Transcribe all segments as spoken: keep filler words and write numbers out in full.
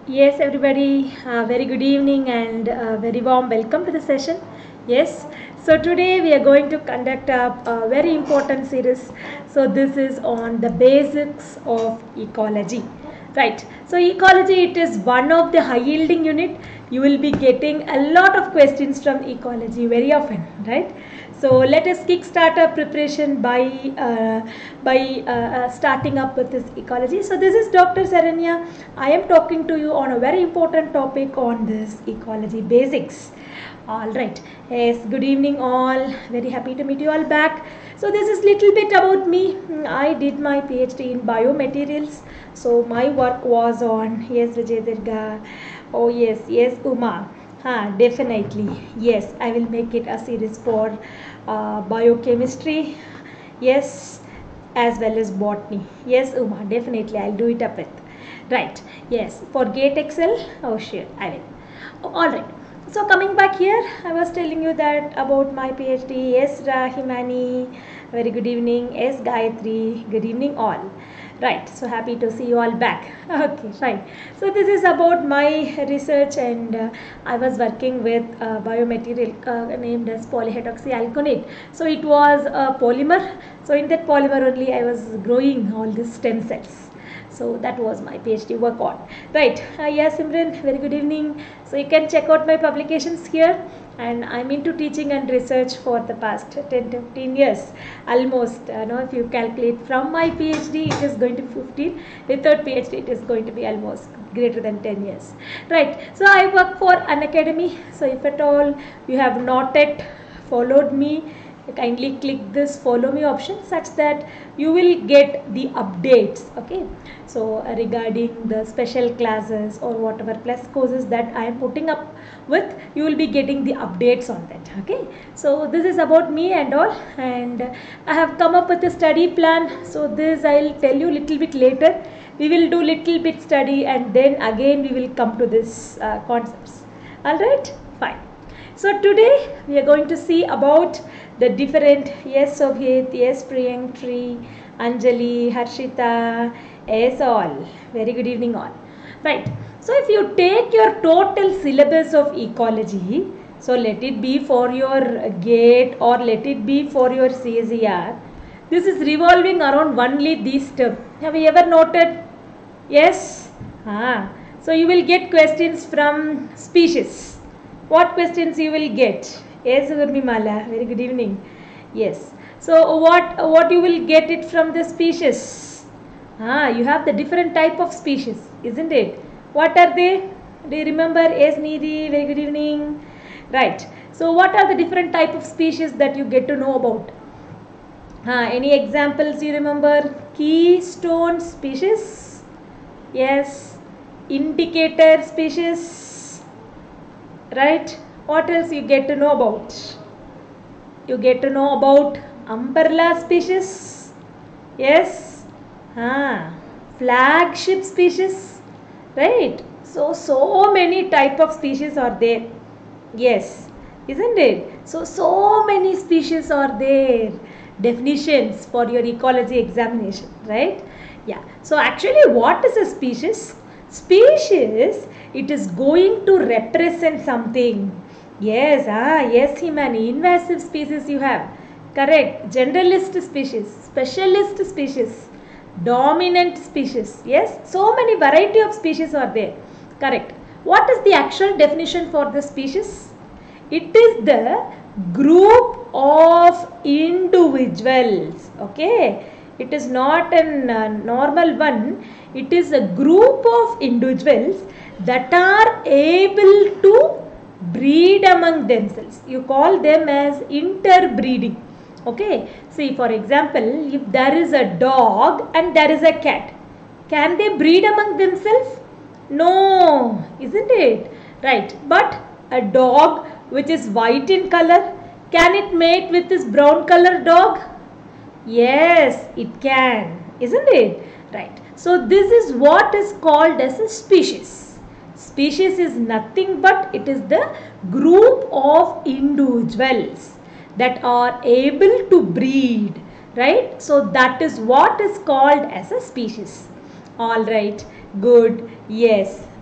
Yes, everybody, uh, very good evening and uh, very warm welcome to the session. Yes, so today we are going to conduct a, a very important series. So, this is on the basics of ecology. Right, so ecology, it is one of the high yielding unit. You will be getting a lot of questions from ecology very often, right? So let us kickstart our preparation by uh, by uh, uh, starting up with this ecology. So this is Doctor Saranya. I am talking to you on a very important topic on this ecology basics. All right. Yes. Good evening, all. Very happy to meet you all back. So this is little bit about me. I did my PhD in biomaterials. So my work was on yes Vijay Durga. Oh yes, yes Uma. Ah, definitely. Yes, I will make it a series for uh, biochemistry. Yes, as well as botany. Yes, Uma, definitely. I'll do it up with. Right. Yes, for GATE Excel. Oh, sure, I will. All right. So coming back here, I was telling you that about my PhD. Yes, Rahimani. Very good evening. Yes, Gayatri. Good evening, all. Right, so happy to see you all back. Okay, fine. So this is about my research, and uh, I was working with a biomaterial uh, named as polyhydroxyalconate. So it was a polymer. So in that polymer only I was growing all these stem cells. So that was my PhD work on. Right, uh, yeah Simran, very good evening. So you can check out my publications here, and I'm into teaching and research for the past ten to fifteen years almost. Uh, know, if you calculate from my PhD, it is going to be fifteen. Without PhD, it is going to be almost greater than ten years. Right, so I work for Unacademy. So if at all you have not yet followed me, kindly click this follow me option, such that you will get the updates. Okay, so uh, regarding the special classes or whatever plus courses that I am putting up with, you will be getting the updates on that. Okay, so this is about me and all, and I have come up with a study plan. So this I'll tell you little bit later. We will do little bit study, and then again we will come to this uh, concepts. All right, fine. So today we are going to see about the different, yes Soviet, yes Priyankri, Anjali, Harshita, yes all. Very good evening all. Right. So if you take your total syllabus of ecology, so let it be for your GATE or let it be for your C S E R, this is revolving around only these terms. Have you ever noted? Yes? Ah. So you will get questions from species. What questions you will get? Yes, Gurmimala. Very good evening. Yes. So what what you will get it from the species? Ah, you have the different type of species, isn't it? What are they? Do you remember? Yes, Nidhi. Very good evening. Right. So what are the different type of species that you get to know about? Ah, any examples you remember? Keystone species. Yes. Indicator species. Right. What else you get to know about? You get to know about umbrella species. Yes. Ah, flagship species. Right. So, so many type of species are there. Yes. Isn't it? So, so many species are there. Definitions for your ecology examination. Right. Yeah. So, actually what is a species? Species, it is going to represent something. Yes, ah, yes, Himani, invasive species you have. Correct. Generalist species, specialist species, dominant species. Yes, so many variety of species are there. Correct. What is the actual definition for the species? It is the group of individuals. Okay. It is not a uh, normal one. It is a group of individuals that are able to breed among themselves. You call them as interbreeding. Okay. See, for example, if there is a dog and there is a cat, can they breed among themselves? No, isn't it? Right. But a dog which is white in color, can it mate with this brown color dog? Yes, it can. Isn't it? Right. So this is what is called as a species. Species is nothing but it is the group of individuals that are able to breed, right? So that is what is called as a species. All right, good, yes.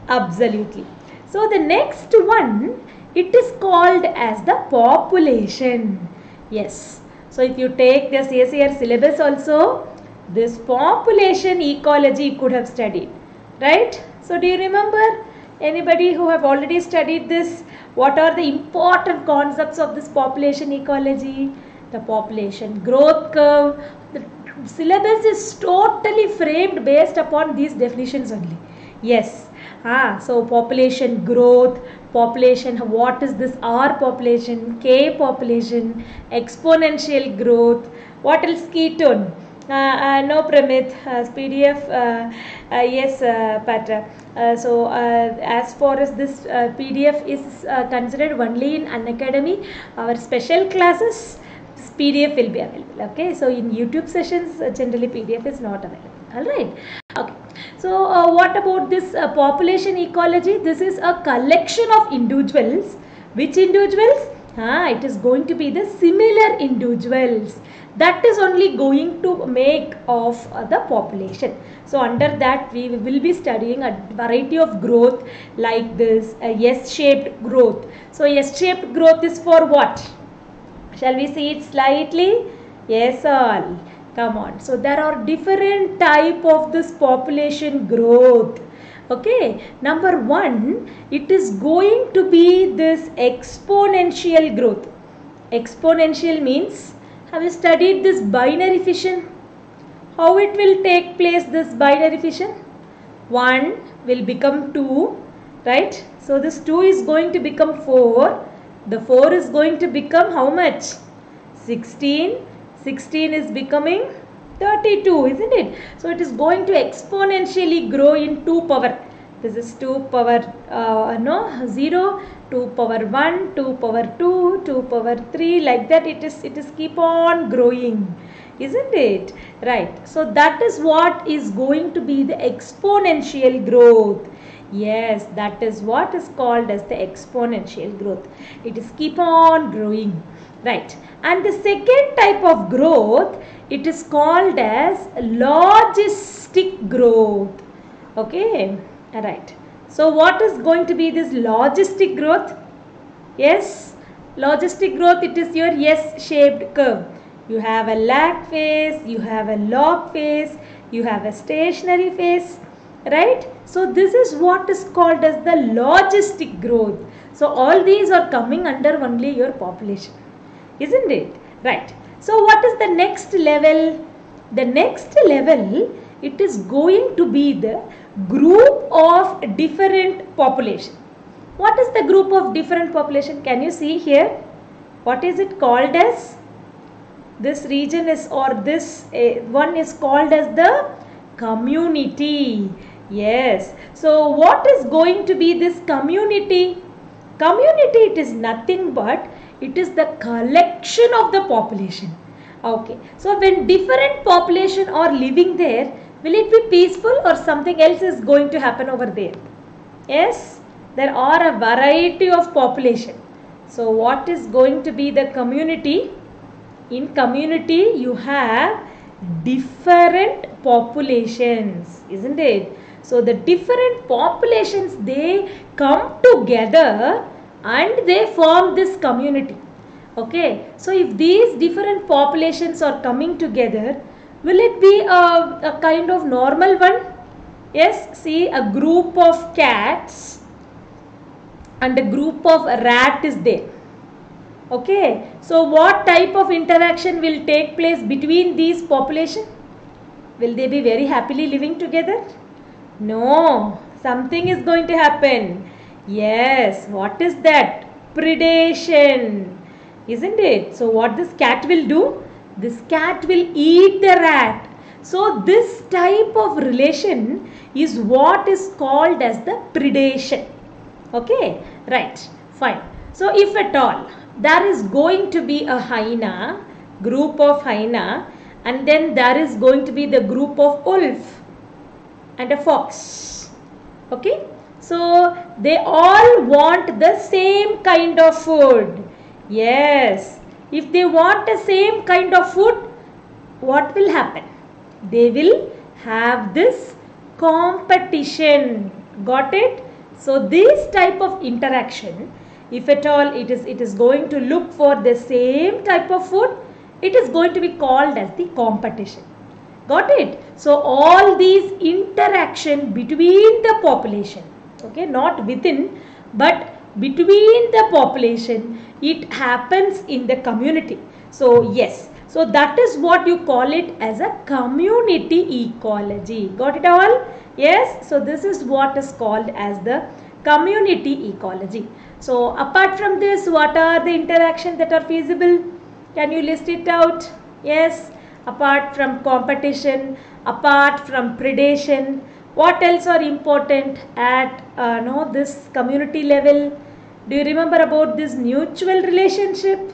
Absolutely. So the next one, it is called as the population. Yes. So if you take the C S I R syllabus also, this population ecology you could have studied, right? So do you remember anybody who have already studied this? What are the important concepts of this population ecology? The population growth curve. The syllabus is totally framed based upon these definitions only. Yes. Ah, so population growth, population, what is this R population, K population, exponential growth, what else ketone? Uh, uh, no Pramit, uh, P D F, uh, uh, yes uh, Patra. Uh, so uh, as far as this uh, P D F is uh, considered only in Unacademy, our special classes, this P D F will be available. Okay, so in YouTube sessions uh, generally P D F is not available. Alright. Okay. So uh, what about this uh, population ecology? This is a collection of individuals. Which individuals? Ah, it is going to be the similar individuals. That is only going to make of uh, the population. So under that we will be studying a variety of growth like this uh, S-shaped growth. So S-shaped growth is for what? Shall we see it slightly? Yes, all. Come on. So there are different type of this population growth. Okay. Number one, it is going to be this exponential growth. Exponential means, have you studied this binary fission? How it will take place, this binary fission? one will become two, right? So this two is going to become four. The four is going to become how much? sixteen. sixteen is becoming thirty-two, isn't it? So it is going to exponentially grow in two power. This is two power uh, no zero, two power one, two power two, two power three, like that it is it is keep on growing, isn't it? Right. So that is what is going to be the exponential growth. Yes, that is what is called as the exponential growth. It is keep on growing. Right. And the second type of growth, it is called as logistic growth. Okay. Right. So what is going to be this logistic growth? Yes. Logistic growth, it is your S-shaped curve. You have a lag phase, you have a log phase, you have a stationary phase. Right. So this is what is called as the logistic growth. So all these are coming under only your population, isn't it? Right. So what is the next level? The next level, it is going to be the group of different population. What is the group of different population? Can you see here? What is it called as? This region is, or this uh, one is called as the community. Yes. So what is going to be this community? Community, it is nothing but it is the collection of the population. Okay. So when different population are living there, will it be peaceful or something else is going to happen over there? Yes. There are a variety of population. So what is going to be the community? In community you have different populations, isn't it? So the different populations, they come together and they form this community. Okay. So if these different populations are coming together, will it be a, a kind of normal one? Yes. See, a group of cats and a group of rat is there. Okay. So what type of interaction will take place between these population? Will they be very happily living together? No. Something is going to happen. Yes. What is that? Predation. Isn't it? So what this cat will do? This cat will eat the rat. So this type of relation is what is called as the predation. Okay. Right. Fine. So if at all there is going to be a hyena, group of hyena, and then there is going to be the group of wolf and a fox. Okay. So they all want the same kind of food. Yes. If they want the same kind of food, what will happen? They will have this competition. Got it? So this type of interaction, if at all it is it is going to look for the same type of food, it is going to be called as the competition. Got it? So all these interaction between the population, okay, not within but between the population, it happens in the community. So yes, so that is what you call it as a community ecology. Got it all? Yes, so this is what is called as the community ecology. So apart from this, what are the interactions that are feasible? Can you list it out? Yes, apart from competition, apart from predation, what else are important at uh, no, this community level? Do you remember about this mutual relationship?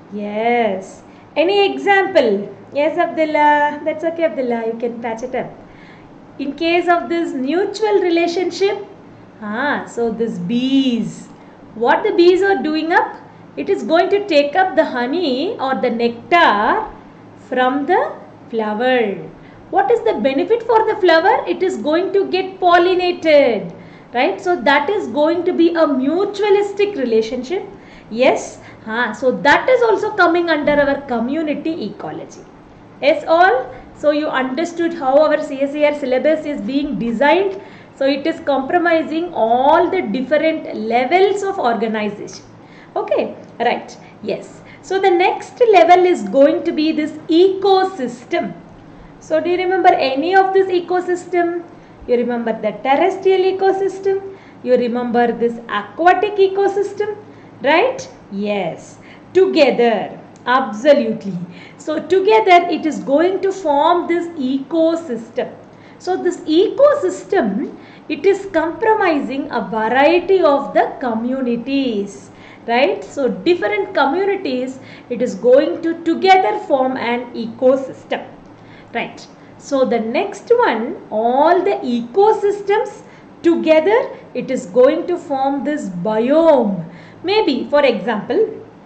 Yes. Any example? Yes, Abdullah. That's okay, Abdullah. You can patch it up. In case of this mutual relationship, ah, so this bees, what the bees are doing up? It is going to take up the honey or the nectar from the flower. What is the benefit for the flower? It is going to get pollinated, right? So that is going to be a mutualistic relationship. Yes, ah, so that is also coming under our community ecology. Yes, all. So you understood how our C S I R syllabus is being designed. So it is compromising all the different levels of organization. Okay, right. Yes. So the next level is going to be this ecosystem. So do you remember any of this ecosystem? You remember the terrestrial ecosystem? You remember this aquatic ecosystem? Right? Yes. Together. Absolutely. So together it is going to form this ecosystem. So this ecosystem, it is comprising a variety of the communities. Right? So different communities, it is going to together form an ecosystem. Right. So the next one, all the ecosystems together, it is going to form this biome. Maybe, for example,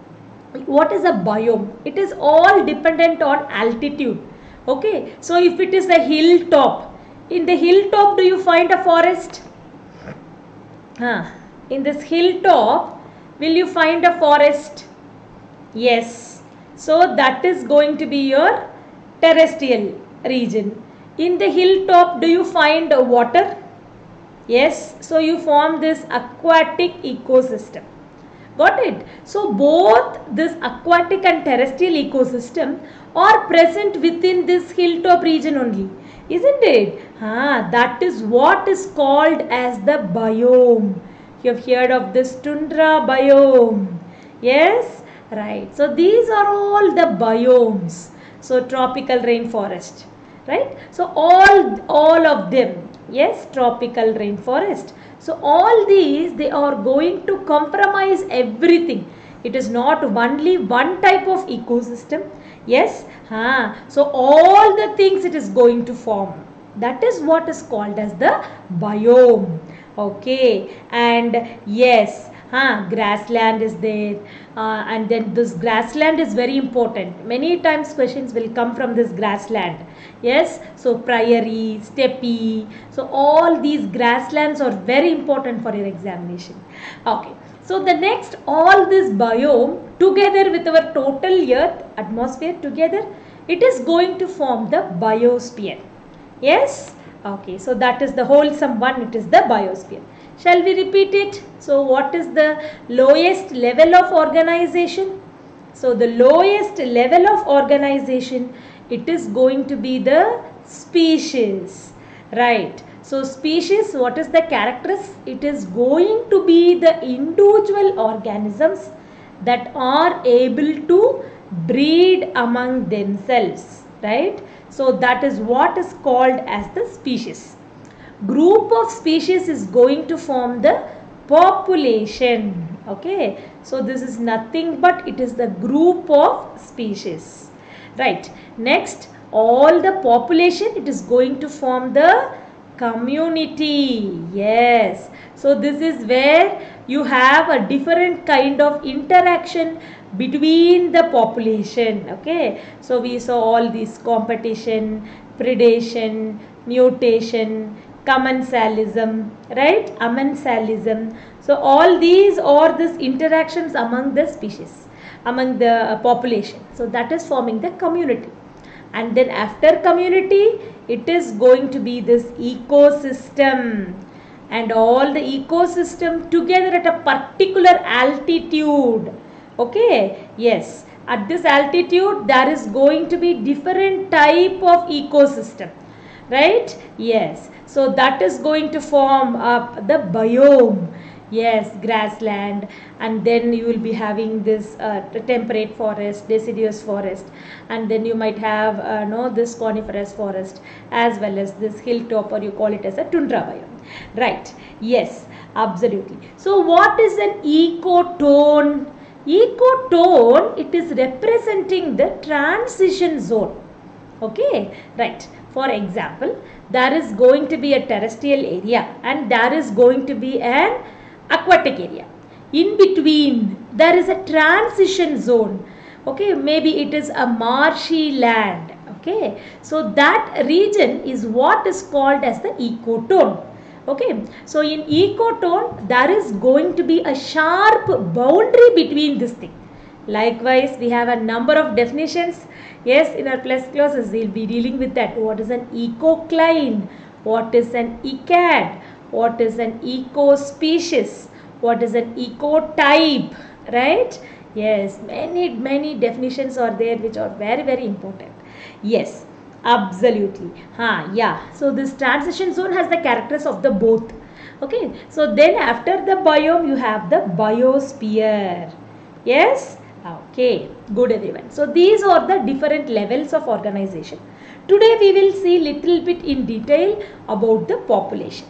what is a biome? It is all dependent on altitude. Okay. So if it is a hilltop, in the hilltop do you find a forest? Huh. In this hilltop, will you find a forest? Yes. So that is going to be your terrestrial region. In the hilltop, do you find water? Yes. So you form this aquatic ecosystem. Got it? So both this aquatic and terrestrial ecosystem are present within this hilltop region only. Isn't it? Ah, that is what is called as the biome. You have heard of this tundra biome. Yes? Right. So these are all the biomes. So tropical rainforest. Right? So all, all of them. Yes, tropical rainforest. So all these, they are going to compromise everything. It is not only one type of ecosystem. Yes. Ah, so all the things it is going to form. That is what is called as the biome. Okay. And yes, ah, grassland is there. Uh, and then this grassland is very important. Many times questions will come from this grassland. Yes, so prairie, steppe, so all these grasslands are very important for your examination. Okay, so the next, all this biome together with our total earth atmosphere together, it is going to form the biosphere. Yes, okay, so that is the wholesome one, it is the biosphere. Shall we repeat it? So what is the lowest level of organization? So the lowest level of organization, it is going to be the species. Right. So species, what is the characteristics? It is going to be the individual organisms that are able to breed among themselves. Right. So that is what is called as the species. Group of species is going to form the population. Okay. So this is nothing but it is the group of species. Right. Next, all the population, it is going to form the community. Yes. So this is where you have a different kind of interaction between the population. Okay. So we saw all these competition, predation, mutation, commensalism, right? Amensalism. So all these are these interactions among the species, among the uh, population. So that is forming the community. And then after community, it is going to be this ecosystem, and all the ecosystem together at a particular altitude. Okay, yes, at this altitude there is going to be different type of ecosystem, right? Yes, so that is going to form up the biome. Yes, grassland, and then you will be having this uh, temperate forest, deciduous forest, and then you might have uh, no this coniferous forest, as well as this hilltop, or you call it as a tundra biome, right? Yes, absolutely. So what is an ecotone? Ecotone, it is representing the transition zone. Okay, right. For example, there is going to be a terrestrial area and there is going to be an aquatic area. In between there is a transition zone. Okay, maybe it is a marshy land. Okay, so that region is what is called as the ecotone. Okay, so in ecotone there is going to be a sharp boundary between this thing. Likewise, we have a number of definitions. Yes, in our plus clauses we will be dealing with that. What is an ecocline? What is an ecad? What is an eco-species? What is an ecotype? Right? Yes, many, many definitions are there which are very, very important. Yes, absolutely. Huh, yeah. So this transition zone has the characters of the both. Okay. So then after the biome, you have the biosphere. Yes. Okay. Good, everyone. So these are the different levels of organization. Today we will see little bit in detail about the populations.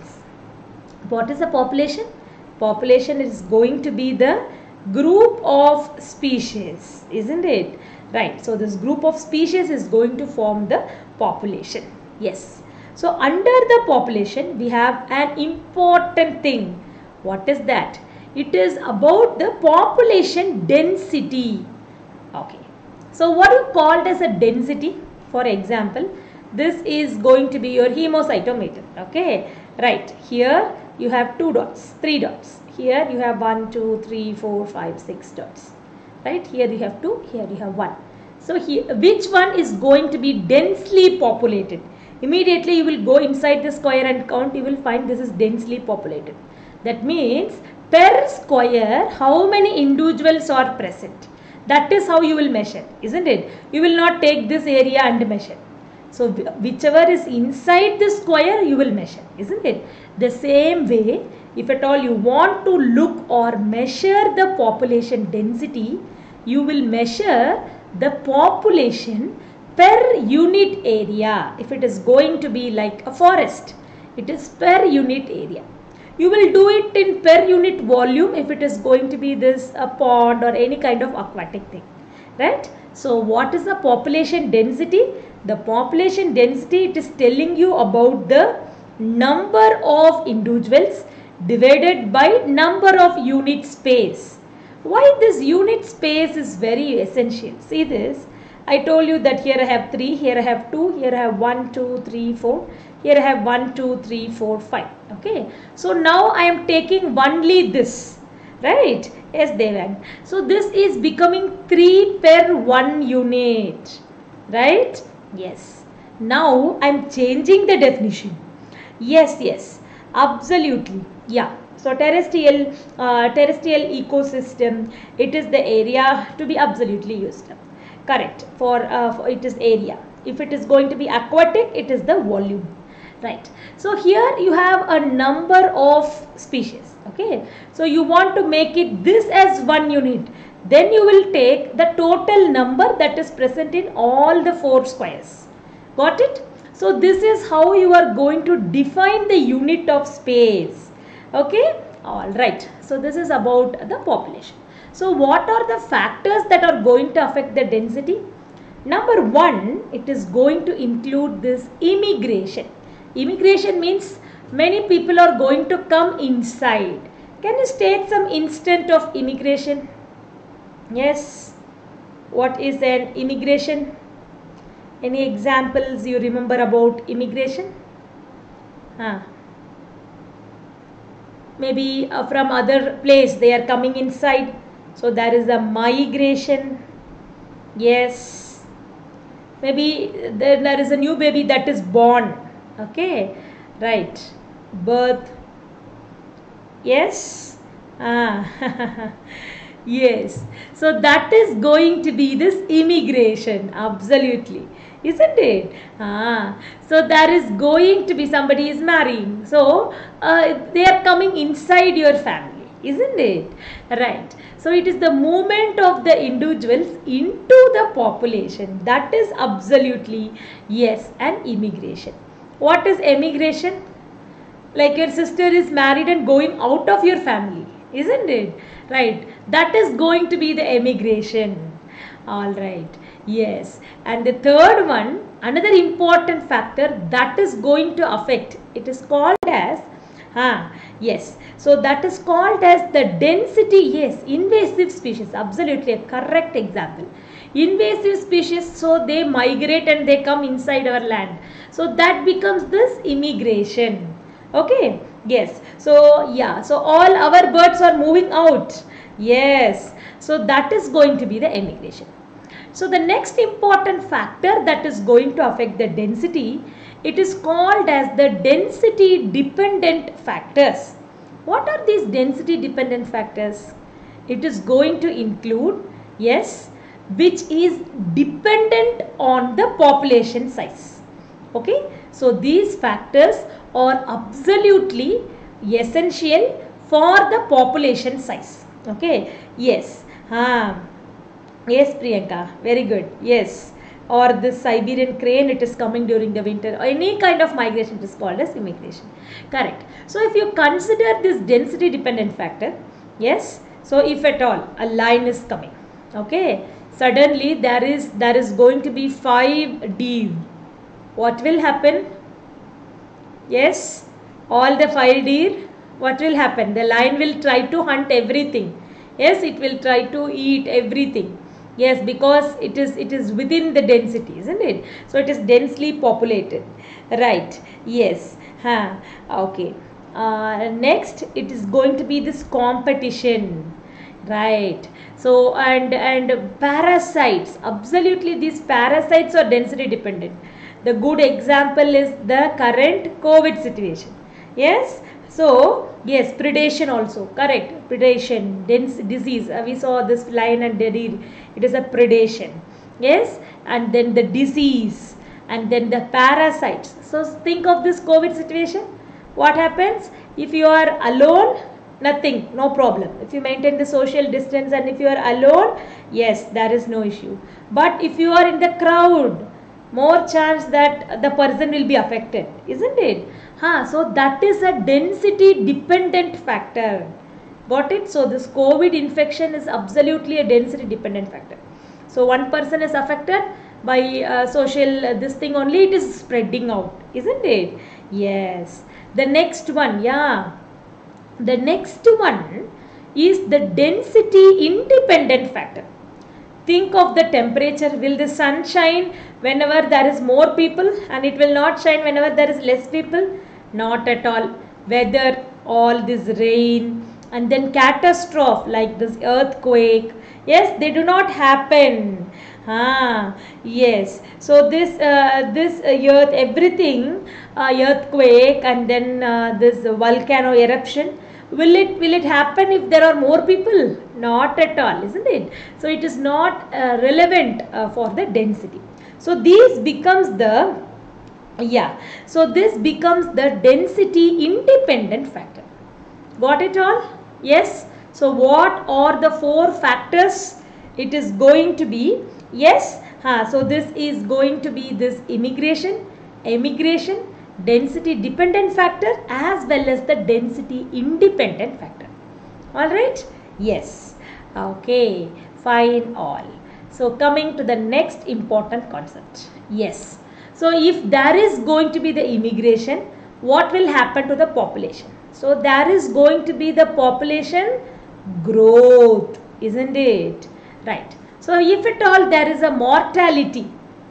What is a population? Population is going to be the group of species, isn't it? Right. So this group of species is going to form the population. Yes. So under the population we have an important thing. What is that? It is about the population density. Okay. So what you called as a density? For example, this is going to be your hemocytometer. Okay. Right. Here you have two dots, three dots. Here you have one, two, three, four, five, six dots. Right? Here you have two, here you have one. So here, which one is going to be densely populated? Immediately you will go inside the square and count, you will find this is densely populated. That means per square how many individuals are present. That is how you will measure, isn't it? You will not take this area and measure. So whichever is inside the square you will measure, isn't it? The same way, if at all you want to look or measure the population density, you will measure the population per unit area. If it is going to be like a forest, it is per unit area. You will do it in per unit volume if it is going to be this a pond or any kind of aquatic thing, right? So what is the population density? The population density, it is telling you about the number of individuals divided by number of unit space. Why this unit space is very essential? See this, I told you that here I have three, here I have two, here I have one, two, three, four, here I have one, two, three, four, five. Okay. So now I am taking only this, right? Yes, Devan. So this is becoming three per one unit, right? Yes. Now I am changing the definition. Yes, yes, absolutely. Yeah. So terrestrial, uh, terrestrial ecosystem, it is the area to be absolutely used. Correct. For, uh, for it is area. If it is going to be aquatic, it is the volume. Right. So here you have a number of species. Okay. So you want to make it this as one unit. Then you will take the total number that is present in all the four squares. Got it? So this is how you are going to define the unit of space. Okay. All right. So this is about the population. So what are the factors that are going to affect the density? Number one, it is going to include this immigration. Immigration means many people are going to come inside. Can you state some instance of immigration? Yes. What is an immigration? Any examples you remember about immigration? Huh. maybe uh, from other place they are coming inside, so there is a migration. Yes, maybe there, there is a new baby that is born. Okay, right, birth. Yes, ah. Yes, so that is going to be this immigration, absolutely, isn't it? Ah, so there is going to be somebody is marrying, so uh, they are coming inside your family, isn't it? Right. So it is the movement of the individuals into the population, that is absolutely yes, an immigration. What is emigration? Like your sister is married and going out of your family, isn't it? Right, that is going to be the emigration. All right, yes. And the third one, another important factor that is going to affect, it is called as ah yes, so that is called as the density. Yes, invasive species, absolutely a correct example. Invasive species, so they migrate and they come inside our land, so that becomes this immigration. Okay, yes, so yeah, so all our birds are moving out. Yes, so that is going to be the emigration. So the next important factor that is going to affect the density, it is called as the density dependent factors. What are these density dependent factors? It is going to include, yes, which is dependent on the population size. Okay, so these factors are absolutely essential for the population size. Okay, yes, ah, yes, Priyanka, very good, yes. Or this Siberian crane, it is coming during the winter, or any kind of migration, it is called as immigration. Correct. So if you consider this density dependent factor, yes, so if at all a line is coming, okay, suddenly there is there is going to be five deer. What will happen? Yes, all the five deer, what will happen? The lion will try to hunt everything. Yes, it will try to eat everything. Yes, because it is it is within the density, isn't it? So it is densely populated. Right. Yes. Huh. Okay. Uh, next, it is going to be this competition. Right. So and and parasites. Absolutely, these parasites are density dependent. The good example is the current COVID situation. Yes. So yes, predation also, correct. Predation, dense disease. Uh, we saw this lion and deer. It is a predation. Yes, and then the disease, and then the parasites. So think of this COVID situation. What happens if you are alone? Nothing, no problem. If you maintain the social distance and if you are alone, yes, there is no issue. But if you are in the crowd, more chance that the person will be affected, isn't it? Huh, so that is a density dependent factor. Got it? So this COVID infection is absolutely a density dependent factor. So one person is affected by uh, social uh, this thing only, it is spreading out, isn't it? Yes. The next one, yeah. The next one is the density independent factor. Think of the temperature. Will the sun shine whenever there is more people and it will not shine whenever there is less people? Not at all. Weather, all this rain and then catastrophe like this earthquake, yes, they do not happen. Ah, yes. So this uh, this uh, earth, everything, uh, earthquake and then uh, this volcano eruption, will it will it happen if there are more people? Not at all, isn't it? So it is not uh, relevant uh, for the density. So these becomes the yeah. So this becomes the density independent factor. Got it all? Yes. So what are the four factors? It is going to be yes. Huh, so this is going to be this immigration, emigration, density dependent factor as well as the density independent factor. Alright? Yes. Okay. Fine all. So coming to the next important concept. Yes. So if there is going to be the immigration, what will happen to the population? So there is going to be the population growth, isn't it? Right. So if at all there is a mortality,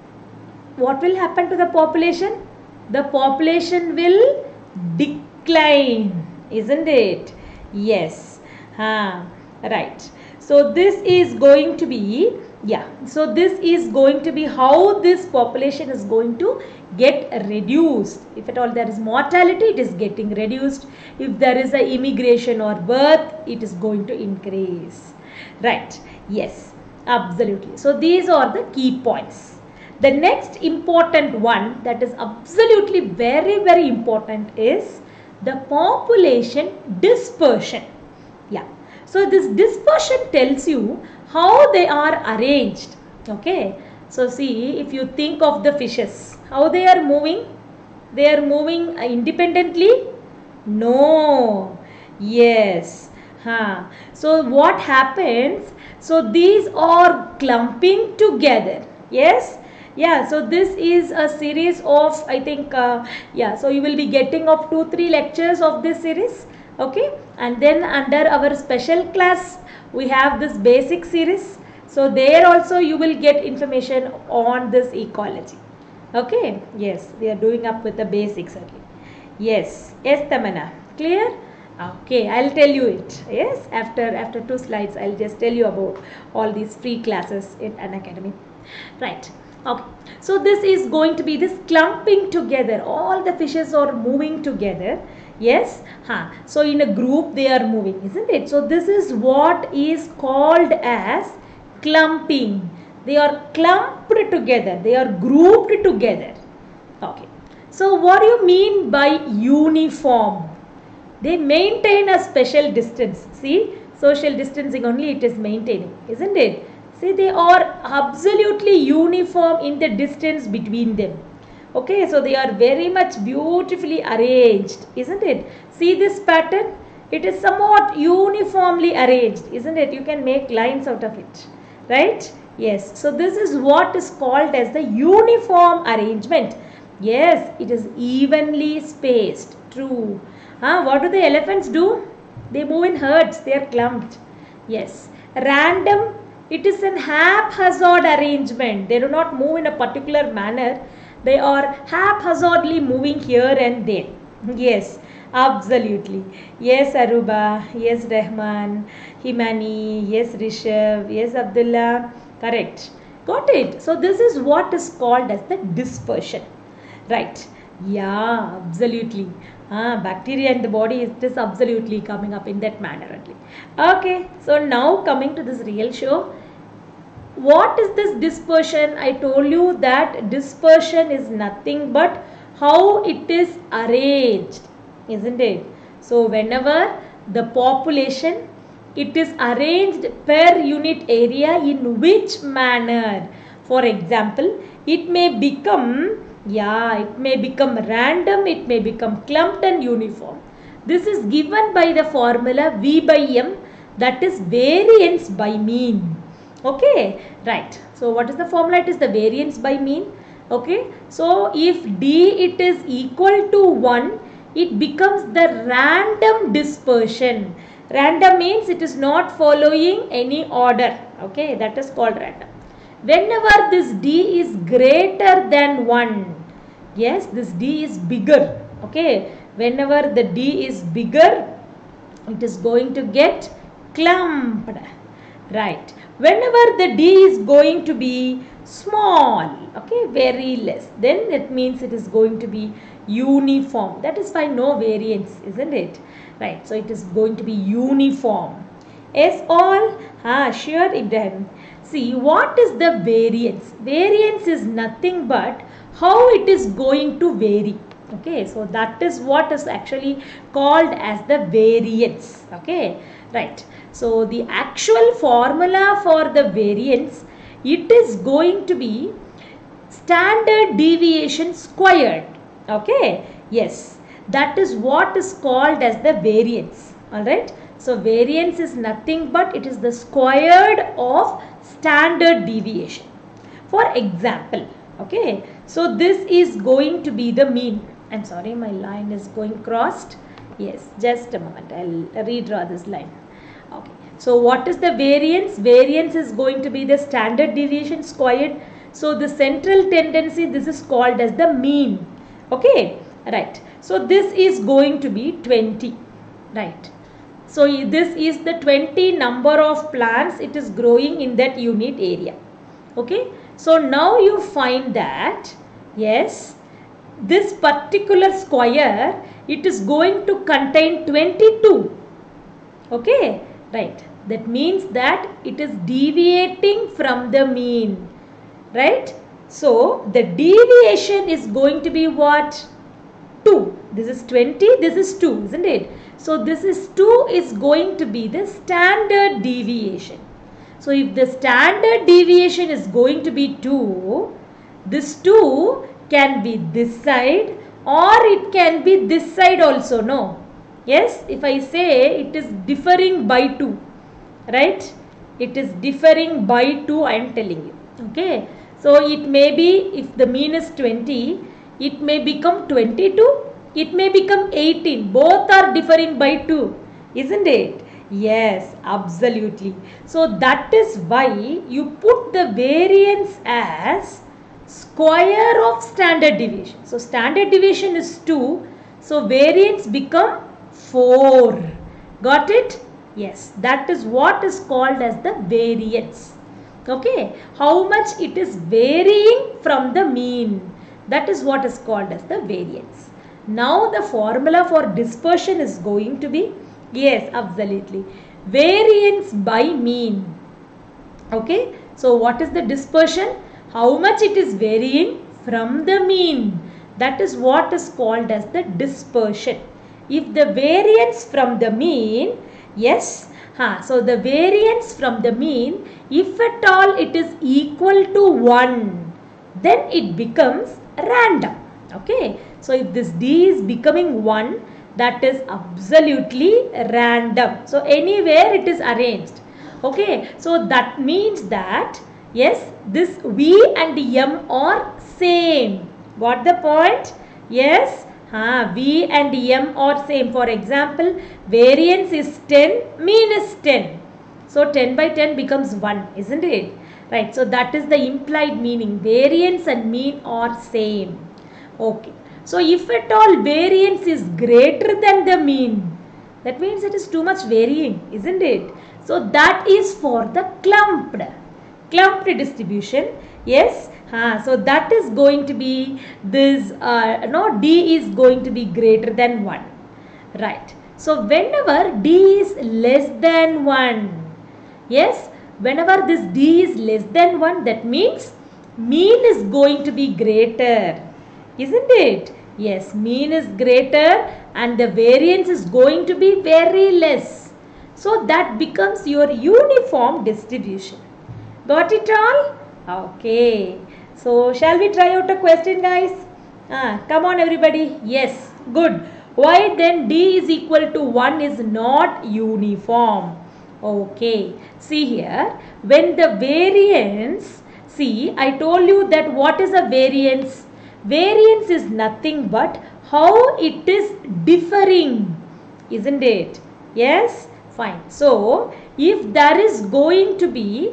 what will happen to the population? The population will decline. isn't it? Yes. Ah, right. So this is going to be, yeah, so this is going to be how this population is going to get reduced. If at all there is mortality, it is getting reduced. If there is a immigration or birth, it is going to increase. Right. Yes, absolutely. So these are the key points. The next important one that is absolutely very, very important is the population dispersion. Yeah. So this dispersion tells you how they are arranged. Okay. So see, if you think of the fishes, how they are moving? They are moving independently? No. Yes. Huh. So what happens? So these are clumping together. Yes. Yeah, so this is a series of, I think, uh, yeah, so you will be getting of two, three lectures of this series. Okay, and then under our special class, we have this basic series. So there also you will get information on this ecology. Okay, yes, we are doing up with the basics only. Yes, yes, Tamana, clear? Okay, I'll tell you it. Yes, after after two slides, I'll just tell you about all these free classes in Unacademy. Right. Okay. So this is going to be this clumping together. All the fishes are moving together. Yes. Huh. So in a group they are moving, isn't it? So this is what is called as clumping. They are clumped together. They are grouped together. Okay. So what do you mean by uniform? They maintain a special distance. See, social distancing only it is maintaining, isn't it? See, they are absolutely uniform in the distance between them. Okay, so they are very much beautifully arranged, isn't it? See this pattern? It is somewhat uniformly arranged, isn't it? You can make lines out of it, right? Yes, so this is what is called as the uniform arrangement. Yes, it is evenly spaced, true. Huh? What do the elephants do? They move in herds, they are clumped. Yes, random. It is an haphazard arrangement. They do not move in a particular manner. They are haphazardly moving here and there. Yes, absolutely. Yes, Aruba. Yes, Rahman. Himani. Yes, Rishabh. Yes, Abdullah. Correct. Got it. So this is what is called as the dispersion. Right. Yeah, absolutely. Ah, bacteria in the body is just absolutely coming up in that manner only. Okay, so now coming to this real show. What is this dispersion? I told you that dispersion is nothing but how it is arranged, isn't it? So whenever the population, it is arranged per unit area in which manner? For example, it may become Yeah, it may become random, it may become clumped and uniform. This is given by the formula V by M, that is variance by mean. Okay, right. So what is the formula? It is the variance by mean. Okay, so if D it is equal to one, it becomes the random dispersion. Random means it is not following any order. Okay, that is called random. Whenever this D is greater than one, yes, this D is bigger. Okay, whenever the D is bigger, it is going to get clumped. Right. Whenever the D is going to be small, okay, very less, then it means it is going to be uniform. That is why no variance, isn't it? Right. So it is going to be uniform. Yes, all? Ah, sure, Ibrahim. See, what is the variance? Variance is nothing but how it is going to vary. Okay, so that is what is actually called as the variance. Okay, right. So the actual formula for the variance, it is going to be standard deviation squared. Okay, yes, that is what is called as the variance. Alright, so variance is nothing but it is the squared of standard deviation. For example, okay, so this is going to be the mean. I'm sorry, my line is going crossed. Yes, just a moment, I'll redraw this line. Okay, so what is the variance? Variance is going to be the standard deviation squared. So the central tendency, this is called as the mean. Okay, right. So this is going to be twenty. right. So this is the twenty number of plants it is growing in that unit area. Okay. So now you find that, yes, this particular square, it is going to contain twenty-two. Okay, right. That means that it is deviating from the mean, right? So the deviation is going to be what? two. This is twenty, this is two, isn't it? So this is two is going to be the standard deviation. So if the standard deviation is going to be two, this two can be this side or it can be this side also, no? Yes, if I say it is differing by two, right? It is differing by two, I am telling you. Okay. So it may be, if the mean is twenty, it may become twenty-two, it may become eighteen. Both are differing by two, isn't it? Yes, absolutely. So that is why you put the variance as square of standard deviation. So standard deviation is two. So variance become four. Got it? Yes, that is what is called as the variance. Okay, how much it is varying from the mean. That is what is called as the variance. Now the formula for dispersion is going to be, yes, absolutely, variance by mean. Okay, so what is the dispersion? How much it is varying from the mean. That is what is called as the dispersion. If the variance from the mean, yes, huh, so the variance from the mean, if at all it is equal to one, then it becomes random. Okay, so if this D is becoming one, that is absolutely random. So anywhere it is arranged. Okay, so that means that, yes, this V and M are same. Got the point? Yes. Ah, V and M are same. For example, variance is ten, mean is ten. So ten by ten becomes one, isn't it? Right. So that is the implied meaning. Variance and mean are same. Okay. So if at all variance is greater than the mean, that means it is too much varying, isn't it? So that is for the clumped. Clumped distribution. Yes. Ah, so that is going to be this, uh, no, D is going to be greater than one. Right. So whenever D is less than one, yes, whenever this D is less than one, that means mean is going to be greater. Isn't it? Yes, mean is greater and the variance is going to be very less. So that becomes your uniform distribution. Got it all? Okay. So shall we try out a question, guys? Ah, come on everybody. Yes, good. Why then D is equal to one is not uniform? Okay. See here, when the variance, see, I told you that what is a variance? Variance is nothing but how it is differing, isn't it? Yes, fine. So if there is going to be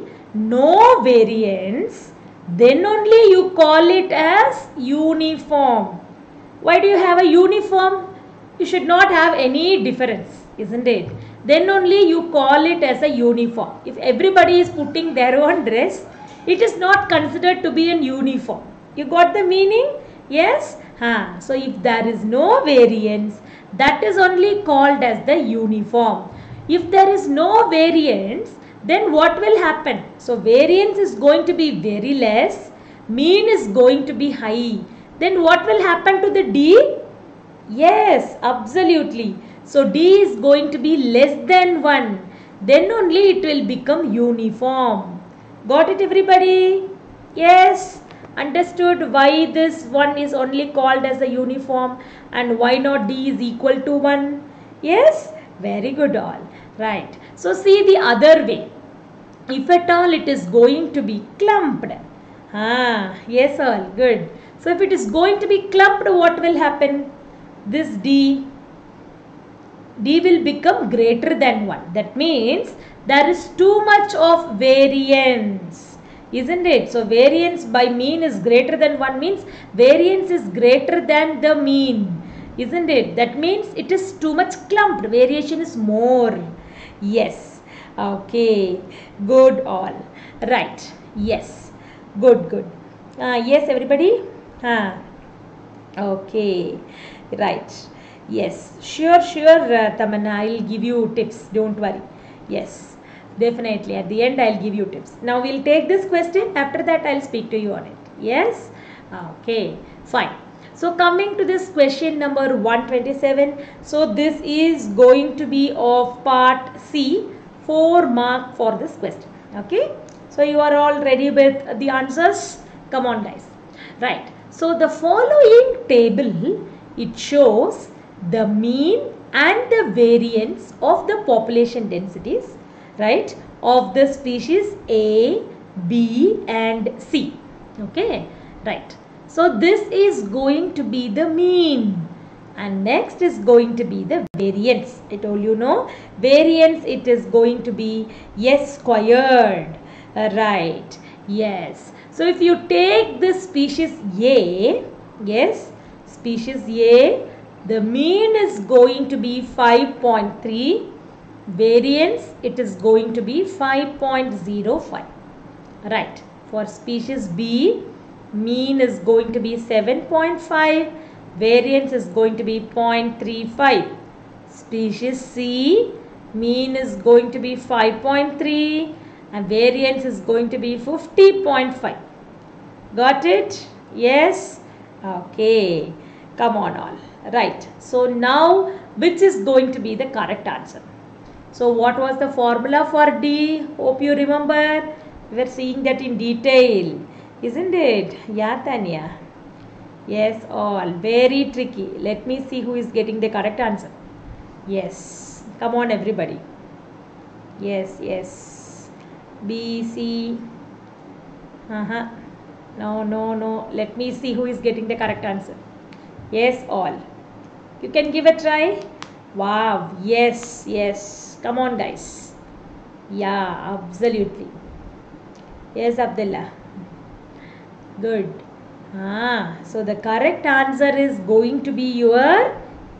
no variance, then only you call it as uniform. Why do you have a uniform? You should not have any difference, isn't it? Then only you call it as a uniform. If everybody is putting their own dress, it is not considered to be an uniform. You got the meaning? Yes? Huh. So if there is no variance, that is only called as the uniform. If there is no variance, then what will happen? So variance is going to be very less, mean is going to be high. Then what will happen to the D? Yes, absolutely. So D is going to be less than one. Then only it will become uniform. Got it everybody? Yes. Understood why this one is only called as a uniform and why not D is equal to one? Yes? Very good all. Right. So see the other way. If at all it is going to be clumped. Ah, yes all. Good. So if it is going to be clumped, what will happen? This D, D will become greater than one. That means there is too much of variance. Isn't it? So variance by mean is greater than one means variance is greater than the mean. isn't it? That means it is too much clumped. Variation is more. Yes. Okay. Good all. Right. Yes. Good, good. Uh, yes, everybody? Uh, okay. Right. Yes. Sure, sure, uh, Tamanna. I'll give you tips. Don't worry. Yes. Definitely. At the end, I'll give you tips. Now, we'll take this question. After that, I'll speak to you on it. Yes? Okay. Fine. So, coming to this question number one twenty-seven. So, this is going to be of part C. four mark for this question. Okay. So, you are all ready with the answers? Come on, guys. Right. So, the following table, it shows the mean and the variance of the population densities, right, of the species A, B and C. Okay, right. So this is going to be the mean and next is going to be the variance. I told you, no, variance, it is going to be S squared, right? Yes. So if you take this species A, yes, species A, the mean is going to be five point three, variance it is going to be five point zero five, right. For species B, mean is going to be seven point five, variance is going to be zero point three five. Species C, mean is going to be five point three and variance is going to be fifty point five. Got it? Yes? Okay. Come on all. Right. So now which is going to be the correct answer? So what was the formula for D? Hope you remember. We were seeing that in detail. Isn't it? Yeah, Tanya. Yes, all. Very tricky. Let me see who is getting the correct answer. Yes. Come on everybody. Yes, yes. B, C. Uh-huh. No, no, no. Let me see who is getting the correct answer. Yes, all. You can give a try. Wow. Yes, yes. Come on, guys. Yeah, absolutely. Yes, Abdullah. Good. Ah, so the correct answer is going to be your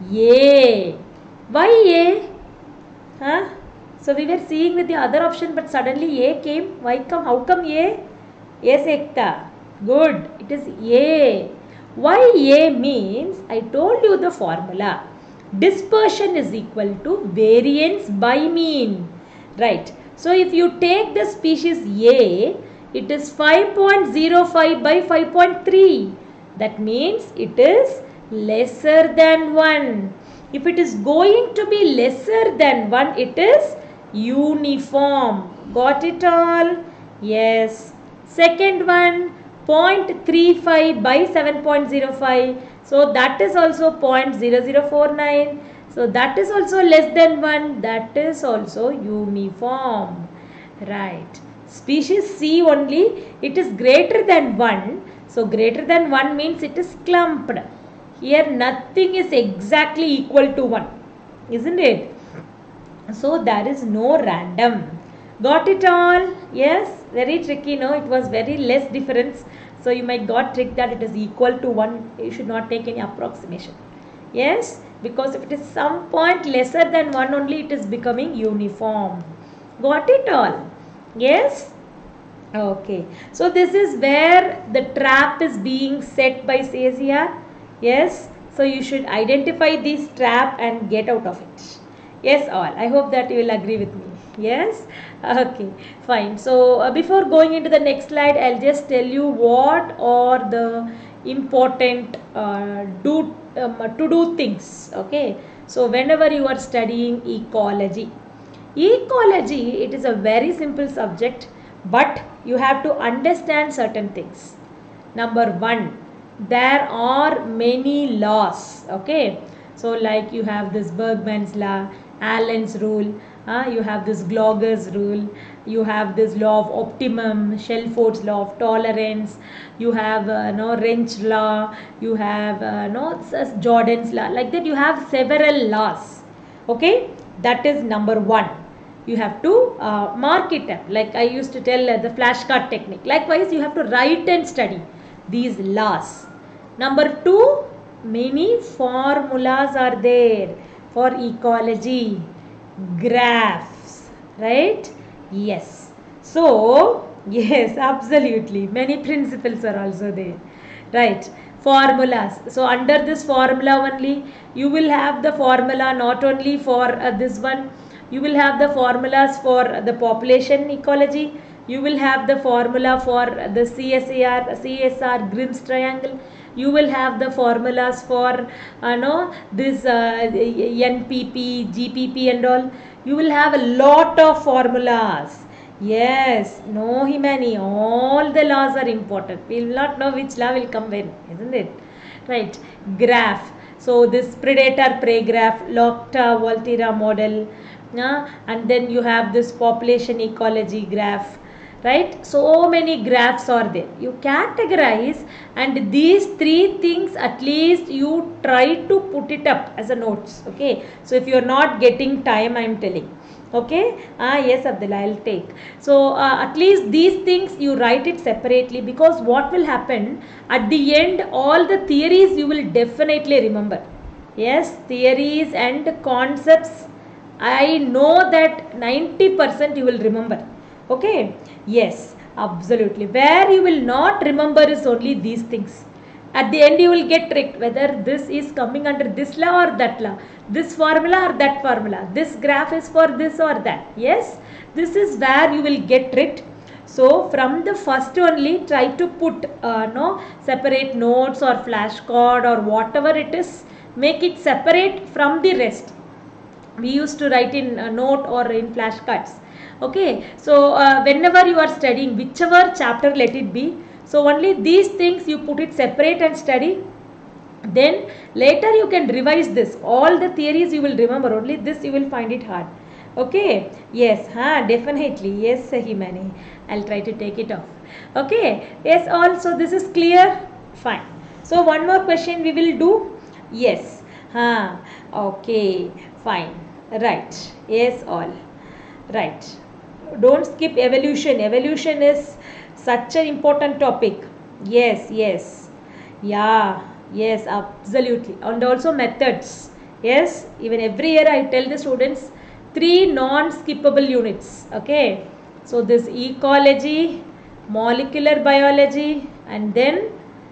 A. Why A? Huh? So we were seeing with the other option, but suddenly A came. Why come? How come A? Yes, Ekta. Good. It is A. Why A means, I told you the formula. Dispersion is equal to variance by mean. Right. So if you take the species A, it is five point zero five by five point three. That means it is lesser than one. If it is going to be lesser than one, it is uniform. Got it all? Yes. Second one, zero point three five by seven point zero five. So that is also zero point zero zero four nine. So that is also less than one. That is also uniform. Right. Species C only, it is greater than one. So greater than one means it is clumped. Here nothing is exactly equal to one. Isn't it? So there is no random. Got it all? Yes? Very tricky, no? It was very less difference. So you might got tricked that it is equal to one. You should not take any approximation. Yes? Because if it is some point lesser than one only, it is becoming uniform. Got it all? Yes? Okay. So this is where the trap is being set by C S E R. Yes? So you should identify this trap and get out of it. Yes, all. I hope that you will agree with me. Yes? Okay. Fine. So uh, before going into the next slide, I'll just tell you what are the important uh, do um, to do things. Okay. So whenever you are studying ecology, ecology, it is a very simple subject, but you have to understand certain things. Number one, there are many laws. Okay. So like you have this Bergman's law, Allen's rule, uh, you have this Glauber's rule, you have this law of optimum, Shelford's law of tolerance, you have uh, no Wrench law, you have uh, no Jordan's law. Like that you have several laws. Okay. That is number one. You have to uh, mark it up. Like I used to tell uh, the flashcard technique. Likewise, you have to write and study these laws. Number two, many formulas are there for ecology. Graphs, right? Yes. So, yes, absolutely. Many principles are also there, right? Formulas. So, under this formula only, you will have the formula not only for uh, this one, you will have the formulas for the population ecology, you will have the formula for the C S A R, C S R, Grimm's triangle, you will have the formulas for uh, no, this uh, N P P, G P P and all. You will have a lot of formulas. Yes, no Himani, all the laws are important. We will not know which law will come when, isn't it? Right, graph. So this predator prey graph, Locta Volterra model, uh, and then you have this population ecology graph, right? So many graphs are there. You categorize, and these three things at least you try to put it up as a notes. Okay, so if you are not getting time, I am telling. Okay, ah yes Abdullah, I'll take. So uh, at least these things you write it separately, because what will happen at the end, all the theories you will definitely remember. Yes, theories and concepts, I know that ninety percent you will remember. Okay, yes, absolutely. Where you will not remember is only these things. At the end you will get tricked whether this is coming under this law or that law, this formula or that formula, this graph is for this or that. Yes, this is where you will get tricked. So from the first only try to put uh, no separate notes or flashcard or whatever it is, make it separate from the rest. We used to write in a note or in flashcards. Okay, so uh, whenever you are studying whichever chapter, let it be, so only these things you put it separate and study. Then later you can revise this. All the theories you will remember, only this you will find it hard. Okay, yes, huh, definitely, yes Himani, I'll try to take it off. Okay, yes, also this is clear, fine. So one more question we will do. Yes, huh, okay, fine, right, yes, all right. Don't skip evolution. Evolution is such an important topic. Yes, yes, yeah, yes, absolutely. And also methods. Yes, even every year I tell the students three non-skippable units. Okay, so this ecology, molecular biology, and then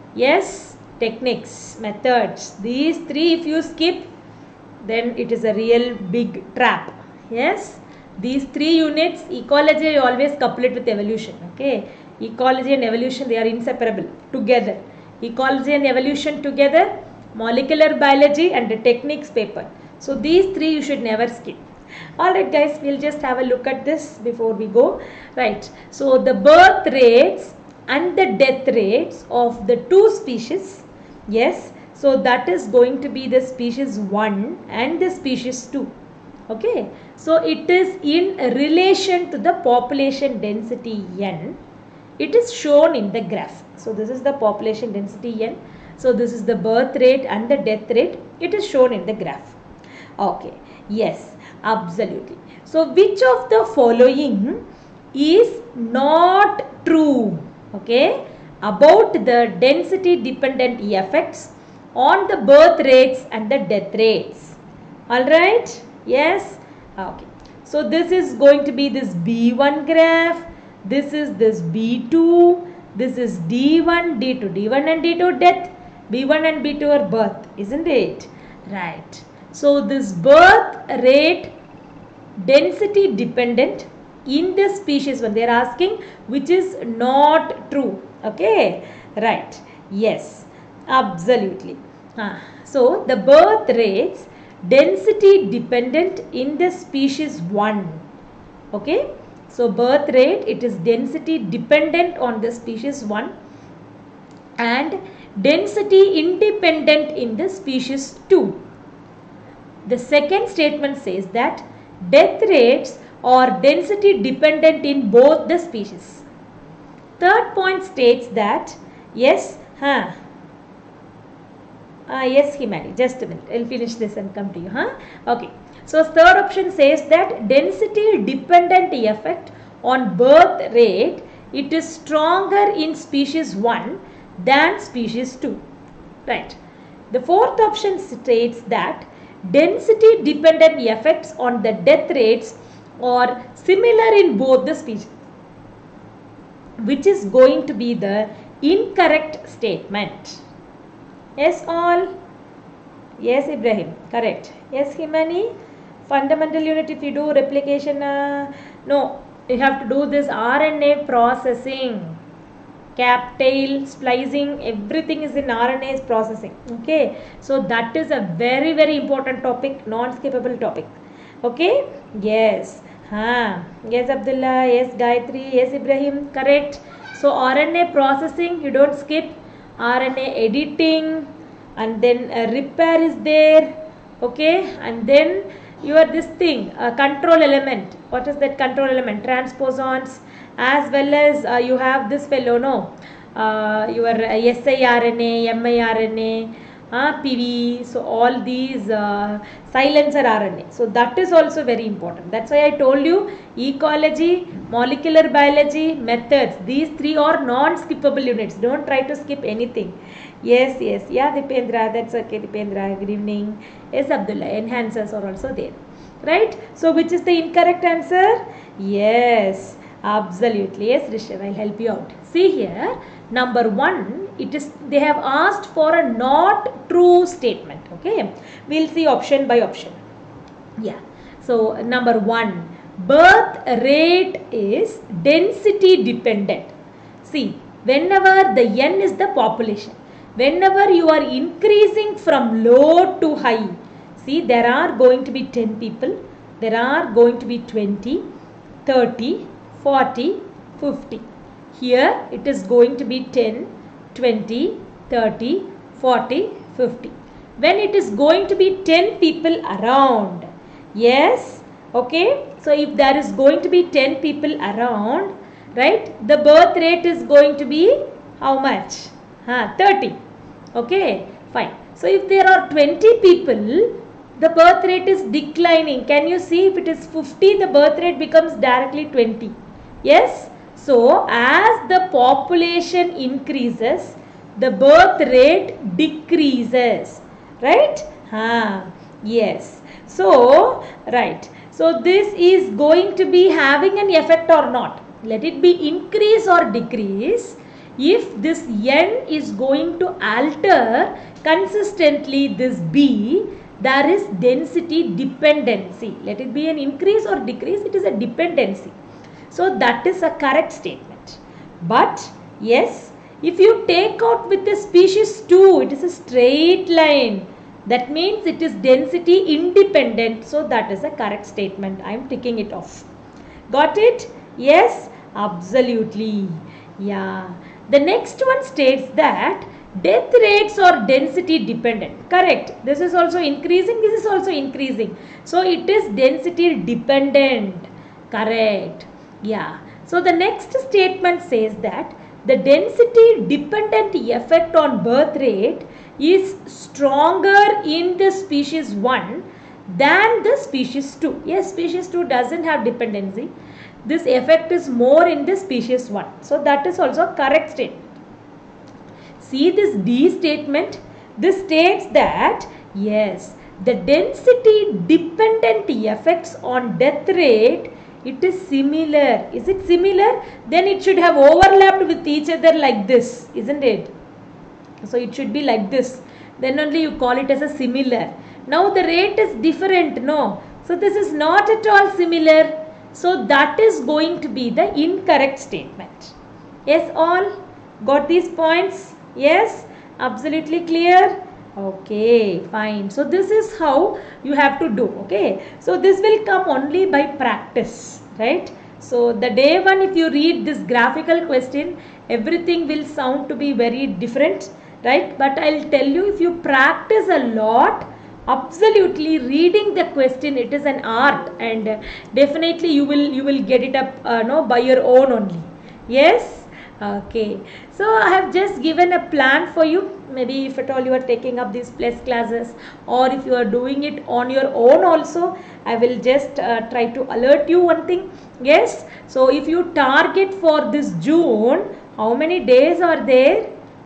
yes, techniques, methods. These three if you skip, then it is a real big trap. Yes, these three units, ecology, I always couple it with evolution. Okay, ecology and evolution, they are inseparable together. Ecology and evolution together, molecular biology and the techniques paper. So these three you should never skip. Alright guys, we'll just have a look at this before we go. Right, so the birth rates and the death rates of the two species. Yes, so that is going to be the species one and the species two. Okay, so it is in relation to the population density N. It is shown in the graph. So this is the population density N. So this is the birth rate and the death rate. It is shown in the graph. Okay, yes, absolutely. So which of the following is not true? Okay, about the density dependent effects on the birth rates and the death rates. Alright, yes, okay. So this is going to be this B one graph, this is this B two, this is D one, D two, D one and D two death, B one and B two are birth, isn't it? Right. So this birth rate density dependent in the species one, they are asking which is not true. Okay, right, yes, absolutely. Ah, so the birth rates density dependent in the species one. Okay, so birth rate, it is density dependent on the species one and density independent in the species two. The second statement says that death rates are density dependent in both the species. Third point states that yes, huh, Uh, yes, Himani, just a minute. I'll finish this and come to you. Huh? Okay. So, third option says that density dependent effect on birth rate, it is stronger in species one than species two. Right. The fourth option states that density dependent effects on the death rates are similar in both the species, which is going to be the incorrect statement. Yes, all? Yes, Ibrahim, correct. Yes, Himani, fundamental unit, if you do replication, uh, no, you have to do this R N A processing, cap, tail, splicing, everything is in R N A processing. Okay, so that is a very, very important topic, non-skippable topic. Okay, yes. Huh. Yes, Abdullah, yes, Gayatri, yes, Ibrahim, correct. So R N A processing, you don't skip. R N A editing, and then a repair is there. Okay, and then your this thing, a control element. What is that control element? Transposons, as well as uh, you have this fellow, no, uh, your uh, siRNA, miRNA, uh, P V, so all these uh, silencer R N A. So that is also very important. That's why I told you ecology, molecular biology, methods, these three are non-skippable units. Don't try to skip anything. Yes, yes, yeah, Dipendra, that's okay, Dipendra, good evening. Yes, Abdullah, enhancers are also there, right? So which is the incorrect answer? Yes, absolutely, yes, Rishabh, I'll help you out. See here, number one, it is, they have asked for a not true statement, okay? We'll see option by option. Yeah, so number one, birth rate is density dependent. See, whenever the n is the population, whenever you are increasing from low to high, see, there are going to be ten people, there are going to be twenty, thirty, forty, fifty. Here it is going to be ten, twenty, thirty, forty, fifty. When it is going to be ten people around, yes, okay, so if there is going to be ten people around, right, the birth rate is going to be how much? Huh, thirty. Okay, fine. So if there are twenty people, the birth rate is declining. Can you see? If it is fifty, the birth rate becomes directly twenty. Yes. So as the population increases, the birth rate decreases. Right? Ah, yes. So, right. So this is going to be having an effect or not. Let it be increase or decrease. If this n is going to alter consistently this b, there is density dependency. Let it be an increase or decrease, it is a dependency. So that is a correct statement. But yes, if you take out with the species two, it is a straight line. That means it is density independent. So that is a correct statement. I am ticking it off. Got it? Yes, absolutely. Yeah. The next one states that death rates are density dependent. Correct. This is also increasing. This is also increasing. So it is density dependent. Correct. Yeah. So the next statement says that the density dependent effect on birth rate is stronger in the species one than the species two. Yes, species two doesn't have dependency. This effect is more in the species one. So that is also a correct statement. See this D statement. This states that yes, the density dependent effects on death rate, it is similar. Is it similar? Then it should have overlapped with each other like this, isn't it? So it should be like this. Then only you call it as a similar. Now the rate is different, no? So this is not at all similar. So that is going to be the incorrect statement. Yes, all got these points? Yes, absolutely clear? Okay, fine. So this is how you have to do. Okay, so this will come only by practice, right? So the day one, if you read this graphical question, everything will sound to be very different, right? But I'll tell you, if you practice a lot, absolutely reading the question, it is an art, and uh, definitely you will you will get it up uh, no by your own only. Yes. Okay, so I have just given a plan for you. Maybe if at all you are taking up these plus classes, or if you are doing it on your own also, I will just uh, try to alert you one thing. Yes, so if you target for this June, how many days are there?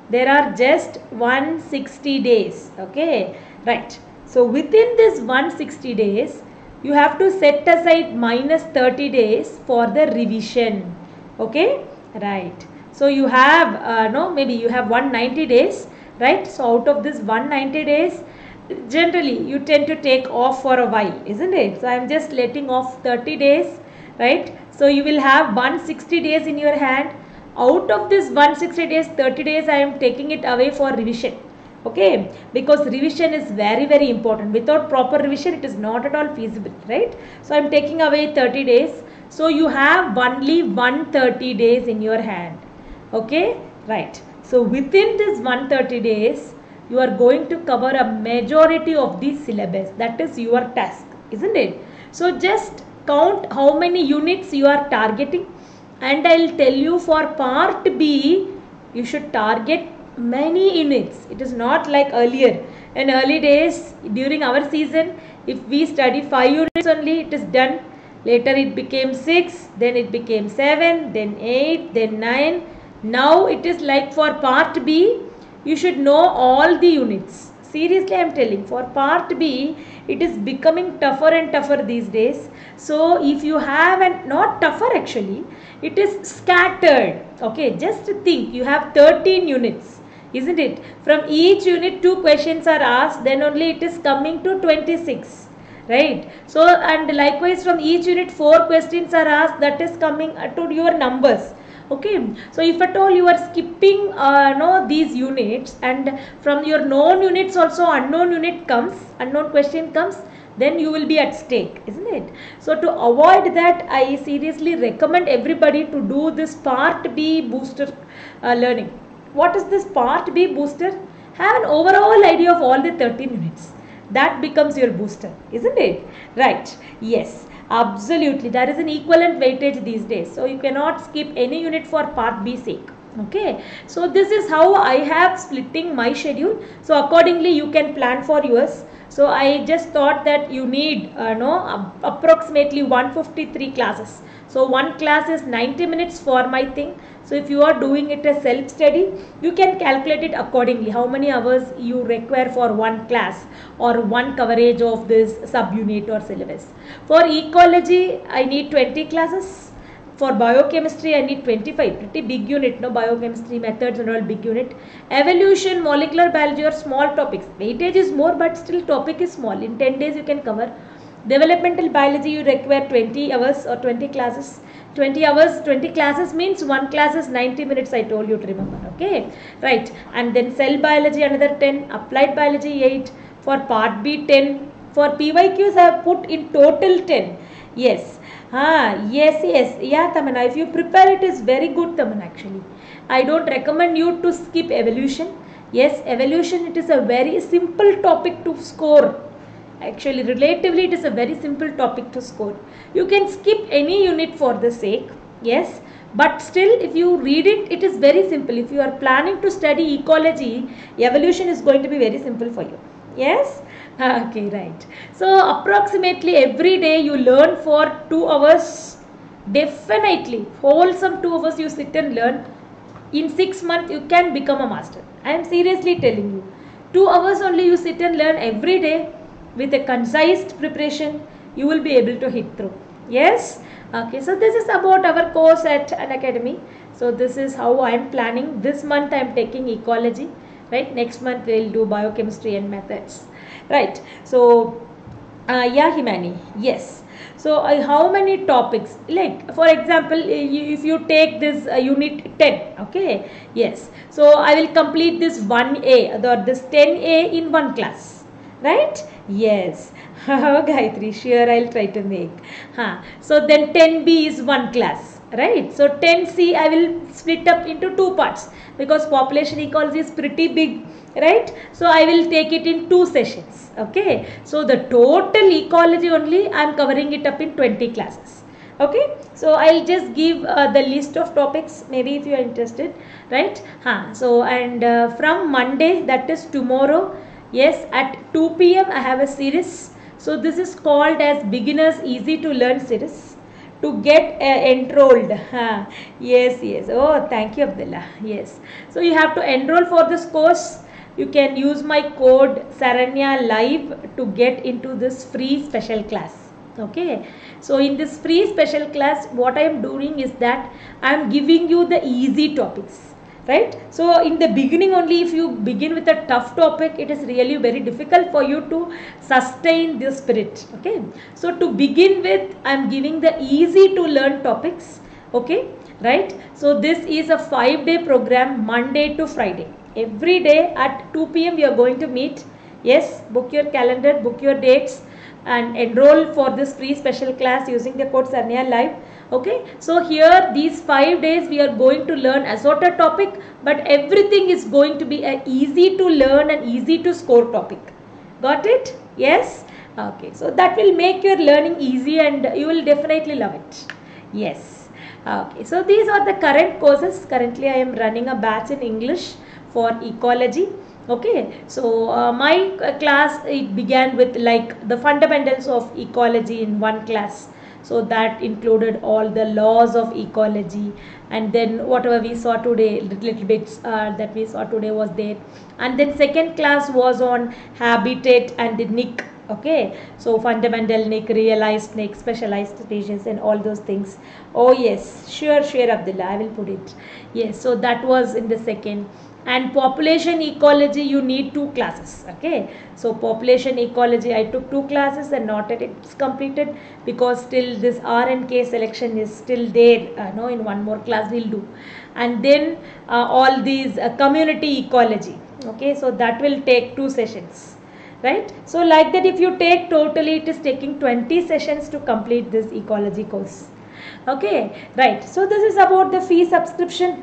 there are just one hundred sixty days. Okay, right. So within this one hundred sixty days, you have to set aside minus thirty days for the revision. Okay, right. So you have uh, no maybe you have one hundred ninety days, right? So out of this one hundred ninety days, generally you tend to take off for a while, isn't it? So I am just letting off thirty days, right? So you will have one hundred sixty days in your hand. Out of this one hundred sixty days, thirty days I am taking it away for revision. Okay, because revision is very very important. Without proper revision, it is not at all feasible, right? So I am taking away thirty days. So you have only one hundred thirty days in your hand. Okay, right. So within this one hundred thirty days, you are going to cover a majority of the syllabus. That is your task, isn't it? So just count how many units you are targeting, and I will tell you for part B, you should target many units. It is not like earlier. In early days, during our season, if we study five units only, it is done. Later it became six, then it became seven, then eight, then nine. Now it is like for part B, you should know all the units. Seriously, I am telling, for part B, it is becoming tougher and tougher these days. So if you have, and not tougher actually, it is scattered. Okay, just think, you have thirteen units, isn't it? From each unit two questions are asked, then only it is coming to twenty-six, right? So and likewise from each unit four questions are asked, that is coming to your numbers. Okay, so if at all you are skipping uh, no these units, and from your known units also unknown unit comes, unknown question comes, then you will be at stake, isn't it? So to avoid that, I seriously recommend everybody to do this part B booster uh, learning. What is this part B booster? Have an overall idea of all the thirteen units. That becomes your booster, isn't it? Right, yes. Absolutely, there is an equivalent weightage these days, so you cannot skip any unit for part B sake. Okay, so this is how I have splitting my schedule. So accordingly you can plan for yours. So I just thought that you need uh, no approximately one hundred fifty-three classes. So one class is ninety minutes for my thing. So if you are doing it as self-study, you can calculate it accordingly, how many hours you require for one class or one coverage of this subunit or syllabus. For ecology, I need twenty classes. For biochemistry, I need twenty-five. Pretty big unit, no? Biochemistry, methods and all big unit. Evolution, molecular biology are small topics. Weightage is more, but still topic is small. In ten days you can cover. Developmental biology, you require twenty hours or twenty classes. twenty hours, twenty classes means one class is ninety minutes, I told you to remember. Okay, right. And then cell biology another ten, applied biology eight, for part B ten, for P Y Qs I have put in total ten. Yes, ah, yes, yes, yeah Tamanna, if you prepare it is very good Tamanna actually. I don't recommend you to skip evolution. Yes, evolution, it is a very simple topic to score. Actually, relatively it is a very simple topic to score. You can skip any unit for the sake, yes, but still if you read it, it is very simple. If you are planning to study ecology, evolution is going to be very simple for you. Yes, okay, right. So approximately every day you learn for two hours, definitely wholesome two hours you sit and learn. In six months you can become a master. I am seriously telling you, two hours only you sit and learn every day. With a concise preparation, you will be able to hit through. Yes? Okay, so this is about our course at Unacademy. So this is how I am planning. This month I am taking ecology. Right? Next month we will do biochemistry and methods. Right? So, uh, yeah, Himani. Yes. So, uh, how many topics? Like, for example, if you take this uh, unit ten, okay? Yes. So, I will complete this one A, or this ten A in one class. Right? Yes. Gayatri, sure, I'll try to make. Huh. So then ten B is one class, right? So ten C I will split up into two parts because population ecology is pretty big, right? So I will take it in two sessions, okay? So the total ecology only I am covering it up in twenty classes. Okay, so I'll just give uh, the list of topics, maybe if you are interested, right? Huh. So and uh, from Monday, that is tomorrow, yes, at two P M I have a series. So this is called as Beginners Easy to Learn series. to get uh, enrolled. Huh. Yes, yes. Oh, thank you, Abdullah. Yes. So you have to enroll for this course. You can use my code Saranya Live to get into this free special class. Okay. So in this free special class, what I am doing is that I am giving you the easy topics. Right. So in the beginning only, if you begin with a tough topic, it is really very difficult for you to sustain this spirit. Okay. So to begin with, I am giving the easy to learn topics. Okay. Right. So this is a five day program, Monday to Friday. Every day at two p m we are going to meet. Yes. Book your calendar, book your dates and enroll for this free special class using the code Saranya Live. Okay, so here these five days we are going to learn assorted topic, but everything is going to be a easy to learn and easy to score topic. Got it? Yes? Okay, so that will make your learning easy and you will definitely love it. Yes. Okay, so these are the current courses. Currently I am running a batch in English for ecology. Okay, so uh, my class, it began with like the fundamentals of ecology in one class. So that included all the laws of ecology, and then whatever we saw today, little bits uh, that we saw today was there. And then second class was on habitat and the N I C. Okay, so fundamental N I C, realized N I C, specialized species and all those things. Oh yes, sure, sure Abdullah, I will put it. Yes, so that was in the second. And population ecology, you need two classes. Okay, so population ecology, I took two classes and not yet it's completed because still this R and K selection is still there. Uh, no, in one more class we'll do. And then uh, all these uh, community ecology. Okay, so that will take two sessions. Right, so like that, if you take totally, it is taking twenty sessions to complete this ecology course. Okay, right, so this is about the fee subscription.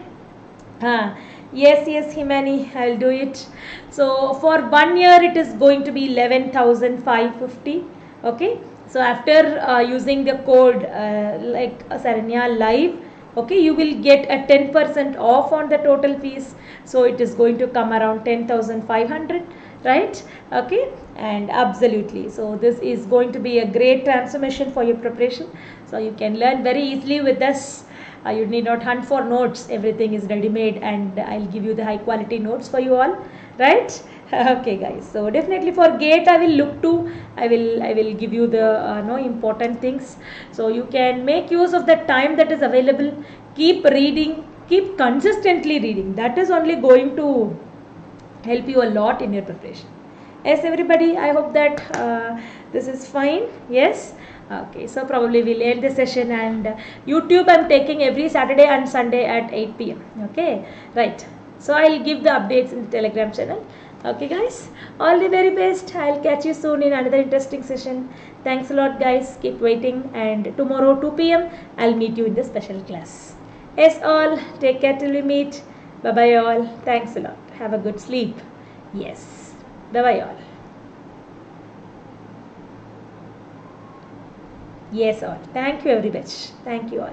uh, Yes, yes, Himani, I'll do it. So for one year, it is going to be eleven thousand five hundred fifty. Okay, so after uh, using the code uh, like Saranya Live, okay, you will get a ten percent off on the total fees. So it is going to come around ten thousand five hundred, right? Okay, and absolutely. So this is going to be a great transformation for your preparation. So you can learn very easily with us. Uh, you need not hunt for notes, everything is ready made, and I'll give you the high quality notes for you all, right? Okay guys, so definitely for GATE I will look to, I will I will give you the uh, no important things, so you can make use of the time that is available. Keep reading, keep consistently reading, that is only going to help you a lot in your preparation. Yes everybody, I hope that uh, this is fine. Yes. Okay, so probably we'll end the session, and uh, YouTube I'm taking every Saturday and Sunday at eight p m Okay, right. So I'll give the updates in the Telegram channel. Okay guys, all the very best. I'll catch you soon in another interesting session. Thanks a lot guys, keep waiting, and tomorrow two p m I'll meet you in the special class. Yes all, take care till we meet. Bye bye all. Thanks a lot. Have a good sleep. Yes. Bye bye all. Yes all. Thank you everybody. Thank you all.